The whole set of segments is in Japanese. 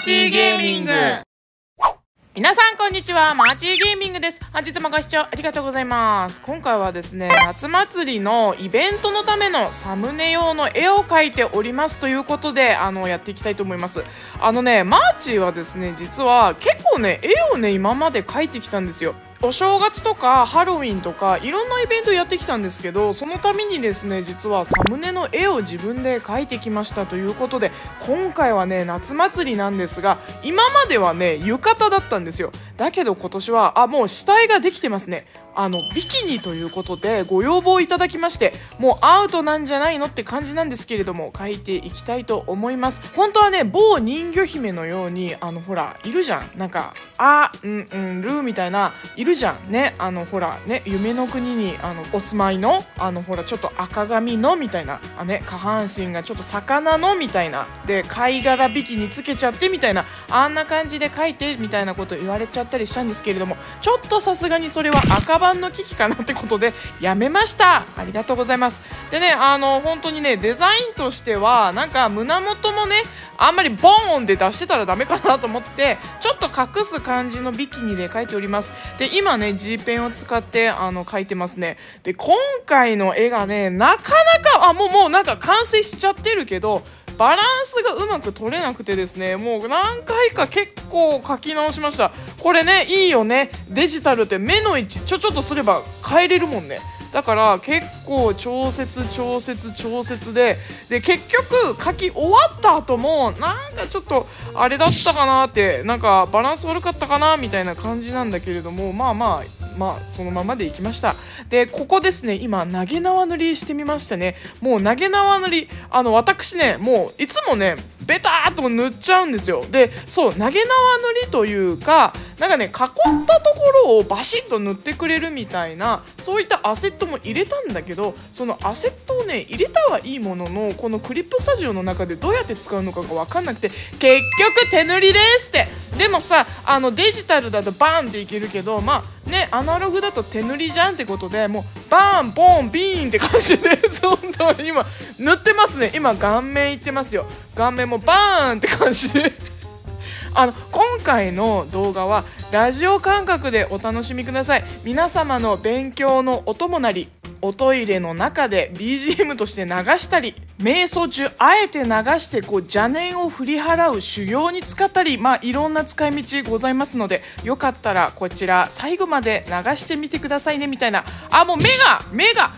ーチーゲーミング。皆さんこんにちは、マーチーゲーミングです。本日もご視聴ありがとうございます。今回はですね、夏祭りのイベントのためのサムネ用の絵を描いておりますということで、やっていきたいと思います。マーチーはですね、実は結構ね、絵をね、今まで描いてきたんですよ。お正月とかハロウィンとかいろんなイベントやってきたんですけど、そのためにですね、実はサムネの絵を自分で描いてきましたということで、今回はね、夏祭りなんですが、今まではね、浴衣だったんですよ。だけど今年はもう下絵ができてますね。ビキニということでご要望いただきまして、もうアウトなんじゃないのって感じなんですけれども、描いていきたいと思います。本当はね、某人魚姫のようにほらいるじゃん、なんかルーみたいないるじゃんね、ほらね、夢の国にお住まいのほらちょっと赤髪のみたいなね、下半身がちょっと魚のみたいなで貝殻ビキニつけちゃってみたいな、あんな感じで描いてみたいなこと言われちゃったりしたんですけれども、ちょっとさすがにそれは赤版の機器かなってことでやめました。ありがとうございます。でね、本当にね、デザインとしてはなんか胸元もね、あんまりボーンで出してたらダメかなと思って、ちょっと隠す感じのビキニで描いております。で今ね、G ペンを使って描いてますね。で今回の絵がね、なかなかもうなんか完成しちゃってるけど、バランスがうまく取れなくてですね、もう何回か結構描き直しました。これね、いいよね、デジタルって目の位置ちょっとすれば変えれるもんね。だから結構調節で結局描き終わった後もなんかちょっとあれだったかなって、なんかバランス悪かったかなみたいな感じなんだけれども、まあそのままでいきました。でここですね、今投げ縄塗りしてみましたね。もう投げ縄塗り私ね、もういつもねベターっと塗っちゃうんですよ。でそう投げ縄塗りというか、なんかね、囲ったところをバシッと塗ってくれるみたいな、そういったアセットも入れたんだけど、そのアセットをね入れたはいいものの、このクリップスタジオの中でどうやって使うのかが分かんなくて、結局手塗りですって。でもさ、デジタルだとバーンっていけるけど、まあね、アナログだと手塗りじゃんってことで、もうバーンボンビーンって感じで本当に今塗ってますね。今顔面いってますよ。顔面もバーンって感じで今回の動画はラジオ感覚でお楽しみください。皆様の勉強のお供なり、おトイレの中で BGM として流したり、瞑想中あえて流して邪念を振り払う修行に使ったり、いろんな使い道ございますので、よかったらこちら最後まで流してみてくださいねみたいな。もう目が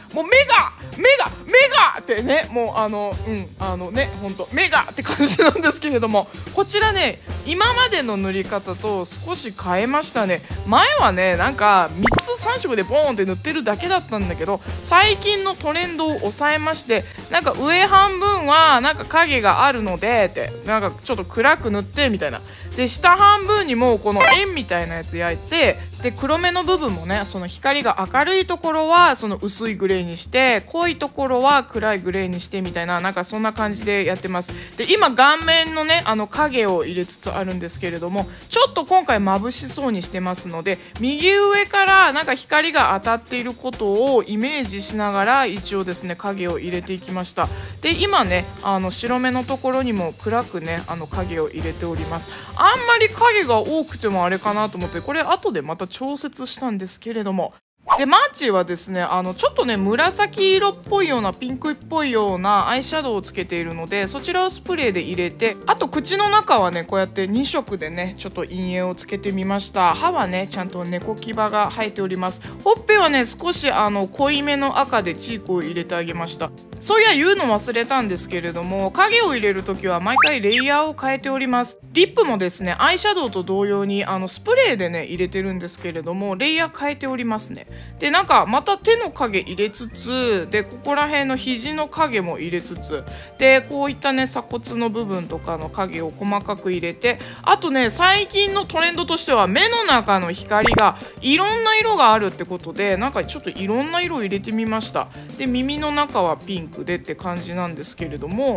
ってね、もうね、ほんと目がって感じなんですけれども、こちらね、今までの塗り方と少し変えましたね。前はね、なんか3つ3色でボーンって塗ってるだけだったんだけど、最近のトレンドを抑えまして、なんか上半分はなんか影があるのでって、なんかちょっと暗く塗ってみたいな。で下半分にもこの円みたいなやつ焼いて、で黒目の部分もね、その光が明るいところはその薄いグレーにして、濃いところは暗いグレーにしてみたいな、なんかそんな感じでやってます。で今顔面のね、影を入れつつあるんですけれども、ちょっと今回眩しそうにしてますので、右上からなんか光が当たっていることをイメージしながら一応ですね、影を入れていきました。で今ね、白目のところにも暗くね、影を入れております。あんまり影が多くてもあれかなと思って、これ後でまた調節したんですけれども、でマーチーはですね、ちょっとね紫色っぽいようなピンクっぽいようなアイシャドウをつけているので、そちらをスプレーで入れて、あと口の中はねこうやって2色でねちょっと陰影をつけてみました。歯はねちゃんと猫牙が生えております。ほっぺはね少し濃いめの赤でチークを入れてあげました。そういや言うの忘れたんですけれども、影を入れるときは毎回レイヤーを変えております。リップもですね、アイシャドウと同様にスプレーでね入れてるんですけれども、レイヤー変えておりますね。でなんかまた手の影入れつつ、でここら辺の肘の影も入れつつ、でこういったね鎖骨の部分とかの影を細かく入れて、あとね最近のトレンドとしては目の中の光がいろんな色があるってことで、なんかちょっといろんな色を入れてみました。で耳の中はピンクでって感じなんですけれども、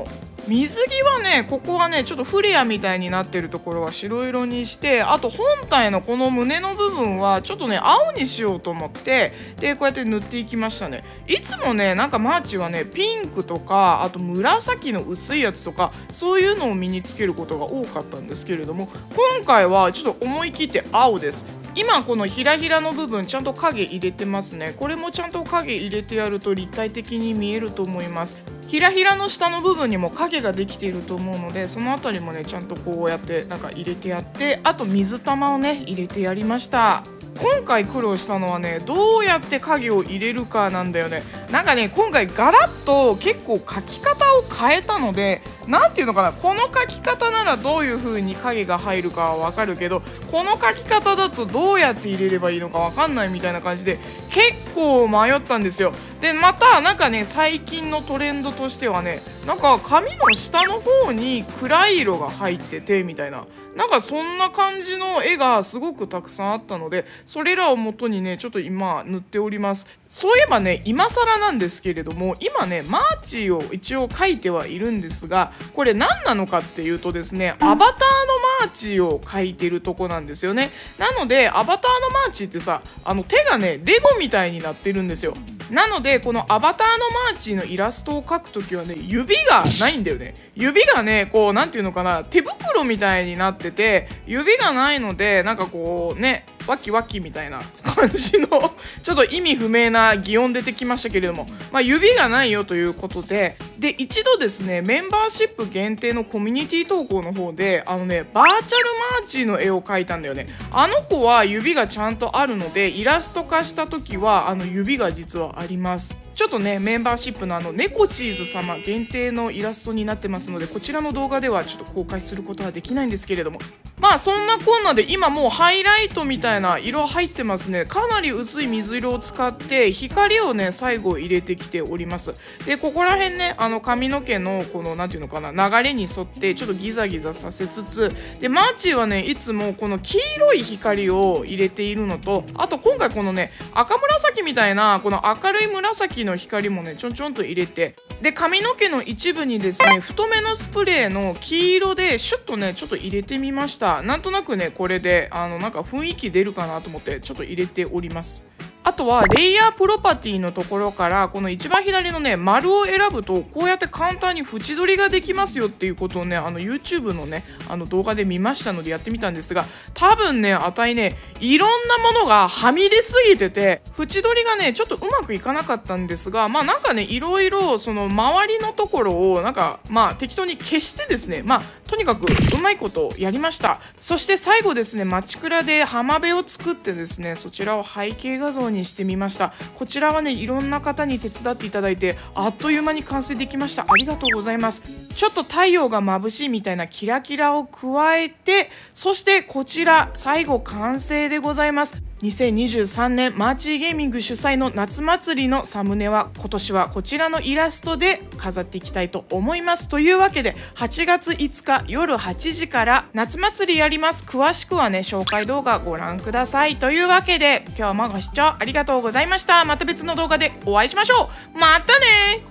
水着はね、ここはねちょっとフレアみたいになってるところは白色にして、あと本体のこの胸の部分はちょっとね青にしようと思って、でこうやって塗っていきましたね。いつもねなんかマーチはねピンクとか、あと紫の薄いやつとか、そういうのを身につけることが多かったんですけれども、今回はちょっと思い切って青です。今このひらひらの部分ちゃんと影入れてますね。これもちゃんと影入れてやると立体的に見えると思います。ひらひらの下の部分にも影ができていると思うので、そのあたりもねちゃんとこうやってなんか入れてやって、あと水玉をね入れてやりました。今回苦労したのはね、どうやって影を入れるかなんだよね。なんかね今回ガラッと結構描き方を変えたので、なんていうのかな、この描き方ならどういう風に影が入るかはわかるけど、この描き方だとどうやって入れればいいのかわかんないみたいな感じで結構迷ったんですよ。でまたなんかね最近のトレンドとしてはね、なんか髪の下の方に暗い色が入っててみたいな、なんかそんな感じの絵がすごくたくさんあったので、それらを元にねちょっと今塗っております。そういえばね今更なんですけれども、今ねマーチを一応描いてはいるんですが、これ何なのかっていうとですね、アバターのマーチを描いてるとこなんですよね。なのでアバターのマーチってさ、手がねレゴみたいになってるんですよ。なのでこのアバターのマーチのイラストを描くときはね、指がないんだよね。指がねこうなんていうのかな、手袋みたいになってて、指がないのでなんかこうねワキワキみたいな感じのちょっと意味不明な擬音出てきましたけれども、指がないよということで、一度ですねメンバーシップ限定のコミュニティ投稿の方でバーチャルマーチの絵を描いたんだよね。あの子は指がちゃんとあるので、イラスト化した時は指が実はあります。ちょっとねメンバーシップの猫チーズ様限定のイラストになってますので、こちらの動画ではちょっと公開することはできないんですけれども、そんなこんなで今もうハイライトみたいな色入ってますね。かなり薄い水色を使って光をね最後入れてきております。でここら辺ね髪の毛のこのなんていうのかな流れに沿ってちょっとギザギザさせつつ、でマーチはねいつもこの黄色い光を入れているのと、あと今回このね赤紫みたいなこの明るい紫の光もねちょんちょんと入れて、で髪の毛の一部にですね太めのスプレーの黄色でシュッとねちょっと入れてみました。なんとなくねこれでなんか雰囲気出るかなと思ってちょっと入れております。あとはレイヤープロパティのところからこの一番左のね丸を選ぶとこうやって簡単に縁取りができますよっていうことをねYouTube のね動画で見ましたのでやってみたんですが、多分ね値ねいろんなものがはみ出すぎてて縁取りがねちょっとうまくいかなかったんですが、なんかねいろいろその周りのところをなんか適当に消してですね、とにかくうまいことやりました。そして最後ですねマチクラで浜辺を作ってですね、そちらを背景画像にしてみました。こちらはねいろんな方に手伝っていただいてあっという間に完成できました。ありがとうございます。ちょっと太陽が眩しいみたいなキラキラを加えて、そしてこちら最後完成でございます。2023年マーチーゲーミング主催の夏祭りのサムネは今年はこちらのイラストで飾っていきたいと思います。というわけで8月5日夜8時から夏祭りやります。詳しくはね紹介動画ご覧ください。というわけで今日もご視聴ありがとうございました。また別の動画でお会いしましょう。またね。